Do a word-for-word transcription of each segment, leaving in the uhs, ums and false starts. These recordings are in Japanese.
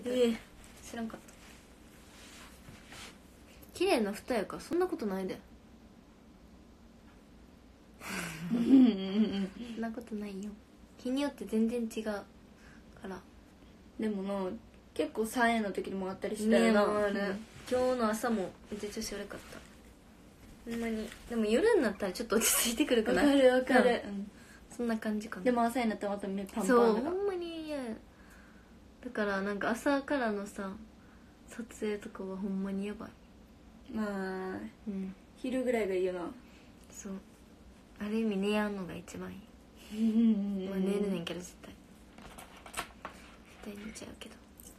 た。 ええ、 知らんかった。綺麗な二重か、そんなことないで。そんなことないよ。日によって全然違うから。 でもな、結構さんえんの時にもあったりしたよな、 ね、ある。今日の朝もめっちゃ調子悪かった。ほんまに。でも夜になったらちょっと落ち着いてくるかな。 わかるわかる、 うん、そんな感じかな。 でも朝になったらまた目パンパンそう、 だからほんまに嫌や。だからなんか朝からのさ撮影とかはほんまにやばい。 まあ、 うん、 昼ぐらいがいいよな。 そう、ある意味寝やんのが一番いい。まあ寝るねんけど絶対絶対寝ちゃうけど。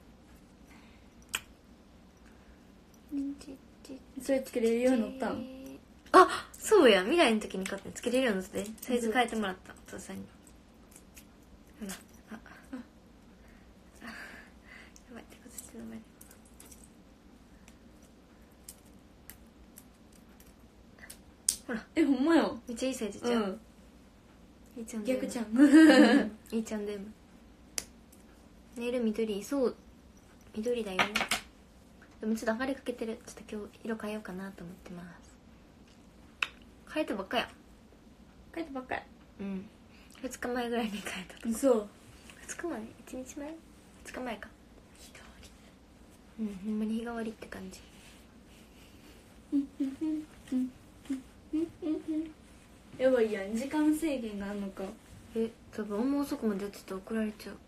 それつけれるようになったん？ あ、そうや、未来の時に買ってつけれるようになってサイズ変えてもらった、お父さんに。ほら、ああ、やばいってことして名前ほら、 え、ほんまよ。 めっちゃいいサイズちゃう、 うんいいちゃん逆ちゃんいいちゃんでもネイル緑、そう緑だよ。でもちょっと明かりかけてる。ちょっと今日色変えようかなと思ってます。変えたばっかや。 帰ってばっかり。 うんふつかまえぐらいに変えたと。 そうふつかまえ ?いち 日前 ?ふつかまえか。 日替わうん、ほんまに日替わりって感じ。 りやばいやん、時間制限があんのか。 え、多分もうそこまでやってたら怒られちゃう。